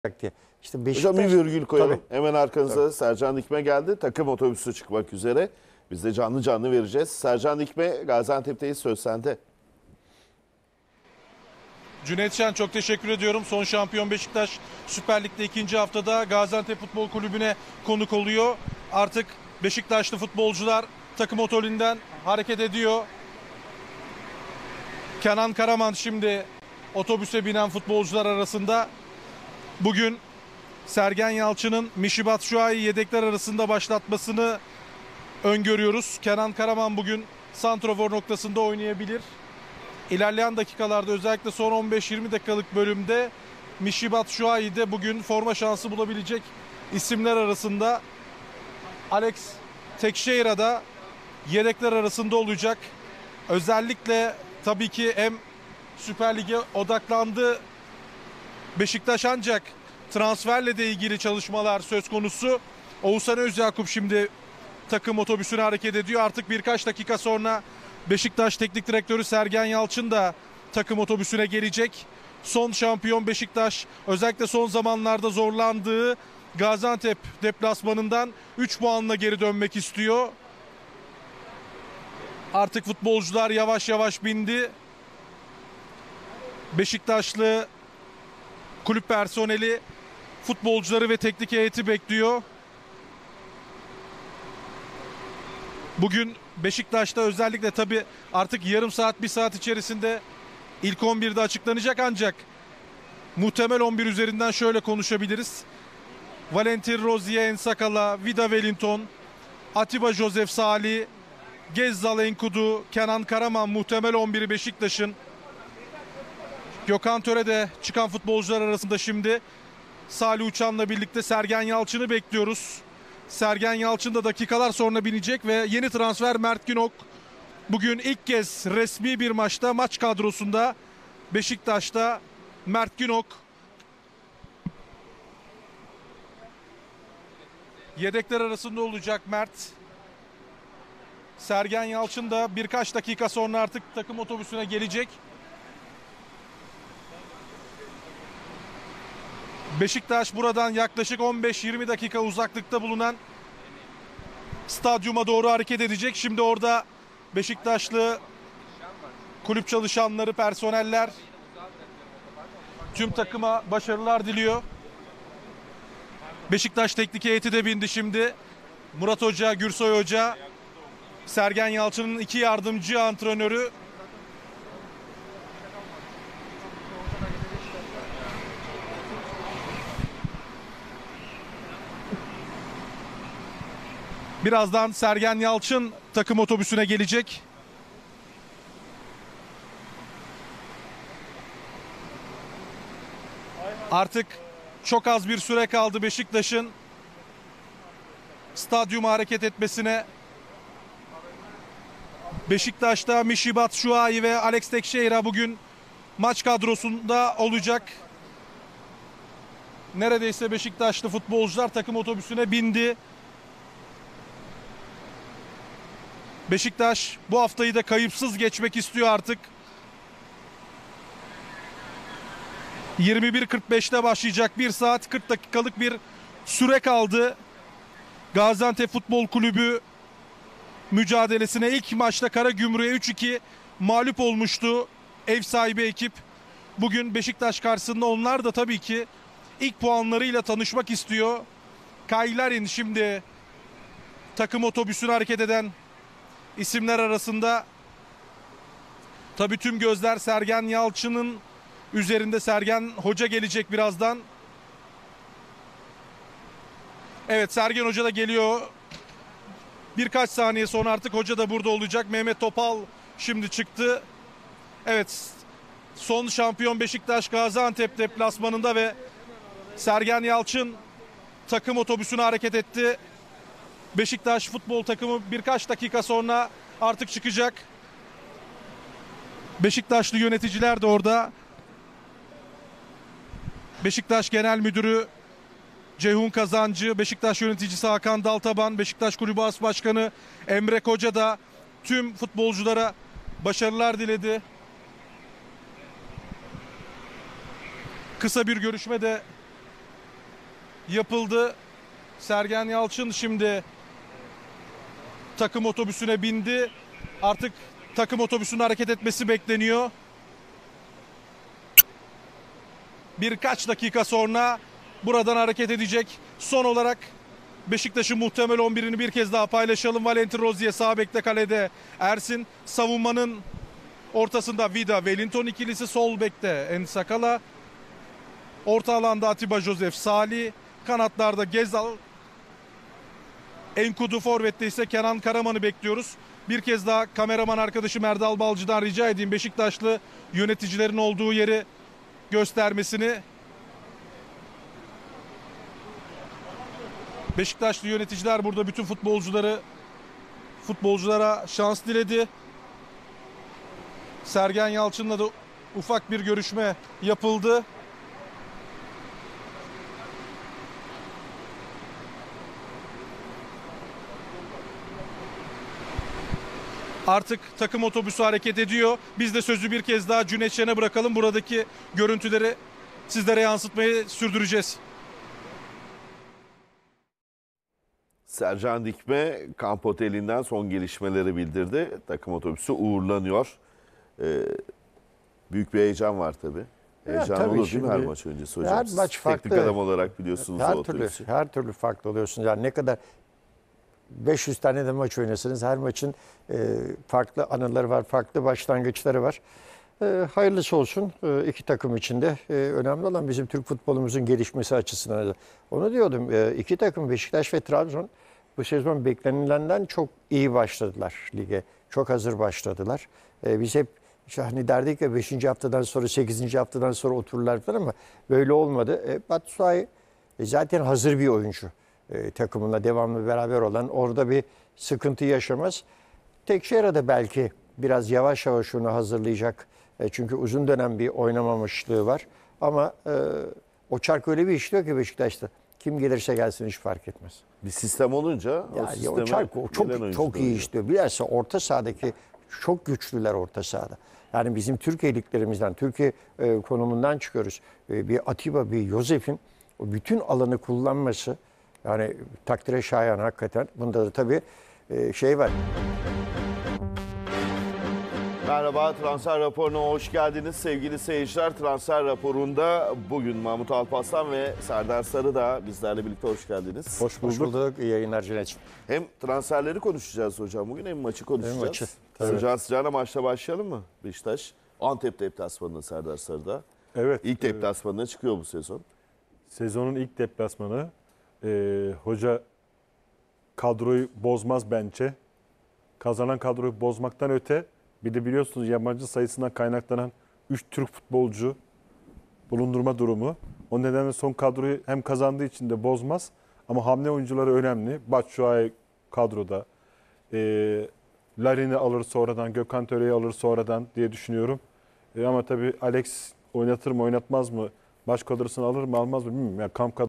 diye. İşte Hocam bir virgül koyalım. Tabii. Hemen arkanıza Tabii. Sercan Dikme geldi. Takım otobüsü çıkmak üzere. Biz de canlı canlı vereceğiz. Sercan Dikme, Gaziantep'teyiz. Söz sende. Cüneyt Şen, çok teşekkür ediyorum. Son şampiyon Beşiktaş Süper Lig'de ikinci haftada Gaziantep Futbol Kulübü'ne konuk oluyor. Artık Beşiktaşlı futbolcular takım otobüsünden hareket ediyor. Kenan Karaman şimdi otobüse binen futbolcular arasında. Bugün Sergen Yalçın'ın Michy Batshuayi yedekler arasında başlatmasını öngörüyoruz. Kenan Karaman bugün santrafor noktasında oynayabilir. İlerleyen dakikalarda, özellikle son 15-20 dakikalık bölümde Michy Batshuayi de bugün forma şansı bulabilecek isimler arasında. Alex Teixeira da yedekler arasında olacak. Özellikle tabii ki hem Süper Lig'e odaklandı Beşiktaş, ancak transferle de ilgili çalışmalar söz konusu. Oğuzhan Özyakup şimdi takım otobüsüne hareket ediyor. Artık birkaç dakika sonra Beşiktaş Teknik Direktörü Sergen Yalçın da takım otobüsüne gelecek. Son şampiyon Beşiktaş, özellikle son zamanlarda zorlandığı Gaziantep deplasmanından 3 puanla geri dönmek istiyor. Artık futbolcular yavaş yavaş bindi. Beşiktaşlı kulüp personeli futbolcuları ve teknik heyeti bekliyor. Bugün Beşiktaş'ta özellikle tabii artık yarım saat, bir saat içerisinde ilk 11'de açıklanacak, ancak muhtemel 11 üzerinden şöyle konuşabiliriz. Valentin Rozier, Ensakala, Vida Wellington, Atiba Joseph Salih, Gezzal Enkudu, Kenan Karaman muhtemel 11'i Beşiktaş'ın. Gökhan Töre'de çıkan futbolcular arasında şimdi Salih Uçan'la birlikte Sergen Yalçın'ı bekliyoruz. Sergen Yalçın da dakikalar sonra binecek ve yeni transfer Mert Günok bugün ilk kez resmi bir maçta, maç kadrosunda Beşiktaş'ta. Mert Günok yedekler arasında olacak. Mert. Sergen Yalçın da birkaç dakika sonra artık takım otobüsüne gelecek. Beşiktaş buradan yaklaşık 15-20 dakika uzaklıkta bulunan stadyuma doğru hareket edecek. Şimdi orada Beşiktaşlı kulüp çalışanları, personeller tüm takıma başarılar diliyor. Beşiktaş teknik heyeti de bindi şimdi. Murat Hoca, Gürsoy Hoca, Sergen Yalçın'ın iki yardımcı antrenörü. Birazdan Sergen Yalçın takım otobüsüne gelecek. Artık çok az bir süre kaldı Beşiktaş'ın stadyuma hareket etmesine. Beşiktaş'ta Michy Batshuayi ve Alex Teixeira bugün maç kadrosunda olacak. Neredeyse Beşiktaşlı futbolcular takım otobüsüne bindi. Beşiktaş bu haftayı da kayıpsız geçmek istiyor artık. 21.45'te başlayacak 1 saat 40 dakikalık bir süre kaldı. Gaziantep Futbol Kulübü mücadelesine ilk maçta Karagümrük'e 3-2 mağlup olmuştu ev sahibi ekip. Bugün Beşiktaş karşısında onlar da tabii ki ilk puanlarıyla tanışmak istiyor. Kaylarin şimdi takım otobüsüne hareket eden isimler arasında. Tabii tüm gözler Sergen Yalçın'ın üzerinde. Sergen Hoca gelecek birazdan. Evet, Sergen Hoca da geliyor. Birkaç saniye sonra artık hoca da burada olacak. Mehmet Topal şimdi çıktı. Evet, son şampiyon Beşiktaş Gaziantep deplasmanında ve Sergen Yalçın takım otobüsüne hareket etti. Beşiktaş futbol takımı birkaç dakika sonra artık çıkacak. Beşiktaşlı yöneticiler de orada. Beşiktaş Genel Müdürü Ceyhun Kazancı, Beşiktaş yöneticisi Hakan Daltaban, Beşiktaş Kulübü As Başkanı Emre Koca da tüm futbolculara başarılar diledi. Kısa bir görüşme de yapıldı. Sergen Yalçın şimdi takım otobüsüne bindi. Artık takım otobüsünün hareket etmesi bekleniyor. Birkaç dakika sonra buradan hareket edecek. Son olarak Beşiktaş'ın muhtemel 11'ini bir kez daha paylaşalım. Valentin Rozier sağ bekte, kalede Ersin. Savunmanın ortasında Vida, Wellington ikilisi, sol bekte Ensakala. Orta alanda Atiba Joseph, Salih. Kanatlarda Gezal. Enkudu, forvette ise Kenan Karaman'ı bekliyoruz. Bir kez daha kameraman arkadaşım Erdal Balcı'dan rica edeyim Beşiktaşlı yöneticilerin olduğu yeri göstermesini. Beşiktaşlı yöneticiler burada bütün futbolculara şans diledi. Sergen Yalçın'la da ufak bir görüşme yapıldı. Artık takım otobüsü hareket ediyor. Biz de sözü bir kez daha Cüneyt Şen'e bırakalım. Buradaki görüntüleri sizlere yansıtmayı sürdüreceğiz. Sercan Dikme kamp otelinden son gelişmeleri bildirdi. Takım otobüsü uğurlanıyor. Büyük bir heyecan var tabii. Heyecan tabii olur değil şimdi mi her maç öncesi hocam? her Siz maç farklı. teknik adam olarak biliyorsunuz o otobüsü. Her türlü farklı oluyorsunuz. Yani ne kadar 500 tane de maç oynasınız. Her maçın farklı anıları var, farklı başlangıçları var. Hayırlısı olsun iki takım için de. Önemli olan bizim Türk futbolumuzun gelişmesi açısından. Onu diyordum. İki takım Beşiktaş ve Trabzon bu sezon beklenilenden çok iyi başladılar lige. Çok hazır başladılar. Biz hep işte hani derdik ya 5. haftadan sonra 8. haftadan sonra otururlar falan ama böyle olmadı. Batshuayi zaten hazır bir oyuncu. Takımınla devamlı beraber olan, orada bir sıkıntı yaşamaz. Tekşehir'e de belki biraz yavaş yavaş onu hazırlayacak. Çünkü uzun dönem bir oynamamışlığı var. Ama o çark öyle bir işliyor ki Beşiktaş'ta. Kim gelirse gelsin hiç fark etmez. Bir sistem olunca Yani o çark çok iyi işliyor. Bilhassa orta sahadaki çok güçlüler orta sahada. Yani bizim Türkiye liglerimizden, Türkiye konumundan çıkıyoruz. Bir Atiba, bir Josef'in o bütün alanı kullanması, yani takdire şayan hakikaten. Bunda da tabii şey var. Merhaba, transfer raporuna hoş geldiniz sevgili seyirciler. Transfer raporunda bugün Mahmut Alparslan ve Serdar Sarı da bizlerle birlikte hoş geldiniz. Hoş bulduk. İyi yayınlar Cüneyt'ciğim. Hem transferleri konuşacağız hocam bugün hem maçı konuşacağız. Hem maçı, tabii. Sıcağı sıcağına maçla başlayalım mı? Beşiktaş Antep deplasmanında Serdar Sarı'da. Evet. İlk deplasmanına çıkıyor bu sezon. Sezonun ilk deplasmanı. Hoca kadroyu bozmaz bence. Kazanan kadroyu bozmaktan öte, bir de biliyorsunuz yabancı sayısından kaynaklanan 3 Türk futbolcu bulundurma durumu. O nedenle son kadroyu hem kazandığı için de bozmaz. Ama hamle oyuncuları önemli. Batshuayi kadroda. Larin'i alır sonradan, Gökhan Töre'yi alır sonradan diye düşünüyorum. Ama tabii Alex oynatır mı oynatmaz mı? Baş kadrosunu alır mı almaz mı bilmiyorum. Yani kamp